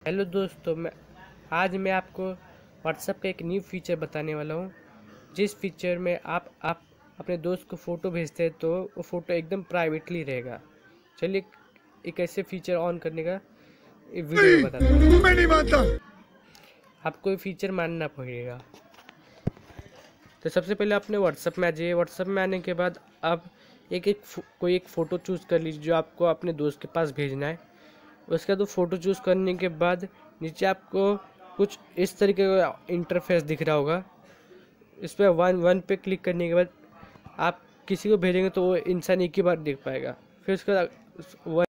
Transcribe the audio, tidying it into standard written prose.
Hello दोस्तों, आज मैं आपको व्हाट्सएप का एक न्यू फीचर बताने वाला हूँ। जिस फीचर में आप अपने दोस्त को फ़ोटो भेजते हैं तो वो फ़ोटो एकदम प्राइवेटली रहेगा। चलिए एक ऐसे फीचर ऑन करने का एक वीडियो में बताता हूँ। मैं नहीं मानता। आपको ये फीचर मानना पड़ेगा। तो सबसे पहले अपने व्हाट्सएप में आ जाइए। व्हाट्सएप में आने के बाद आप कोई एक फ़ोटो चूज़ कर लीजिए जो आपको अपने दोस्त के पास भेजना है। उसके बाद फ़ोटो चूज़ करने के बाद नीचे आपको कुछ इस तरीके का इंटरफेस दिख रहा होगा। इस पर वन वन पे क्लिक करने के बाद आप किसी को भेजेंगे तो वो इंसान एक ही बार देख पाएगा। फिर उसके बाद